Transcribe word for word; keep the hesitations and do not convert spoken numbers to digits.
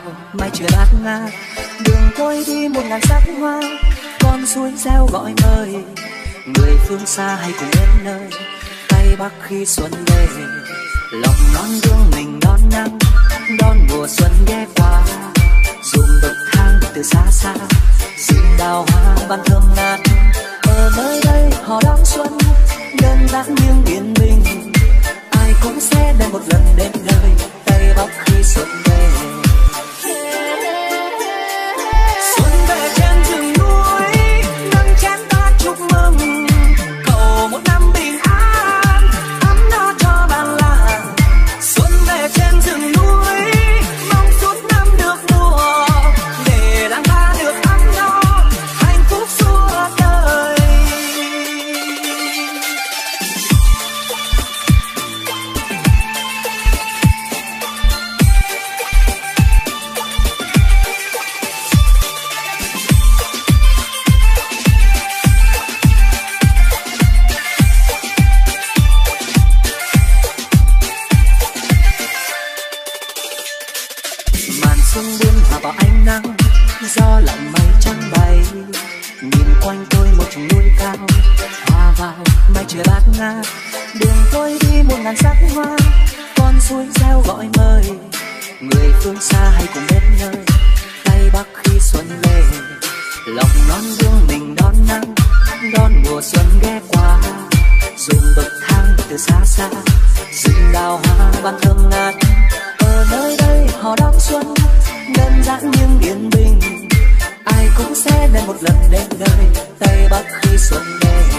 mai chưa bát ngát, đường trôi đi một ngàn sắc hoa, con suối reo gọi mời người phương xa hay cùng đến nơi tây bắc khi xuân về. Lòng non gương mình đón nắng, đón mùa xuân ghé qua, dùng bậc thang từ xa xa, rừng đào hoa ban thơm ngát. Ở nơi đây họ đón xuân đơn giản nhưng yên bình, ai cũng sẽ đem một lần đến nơi tây bắc khi xuân về. Xuân về trên rừng núi, nâng chén ta chúc mừng, cầu một năm bình an, ấm no cho bản làng. Xuân về trên rừng núi, mong suốt năm được mùa, để làng ta được ấm no, hạnh phúc suốt đời. Xuân buông hòa vào ánh nắng, gió lặng mây trắng bay, nhìn quanh tôi một chùm núi cao, hòa vào mây trời bát ngát, đường tôi đi một ngàn sắc hoa, con suối reo gọi mời người phương xa hay cùng đến nơi tây bắc khi xuân về. Lòng non gương mình đón nắng, đón mùa xuân ghé qua, dùng bậc thang từ xa xa, rừng đào hoa ban thơm ngát. Ở nơi đây họ đón xuân đơn giản nhưng yên bình, ai cũng sẽ đến một lần đến nơi tây bắc khi xuân về.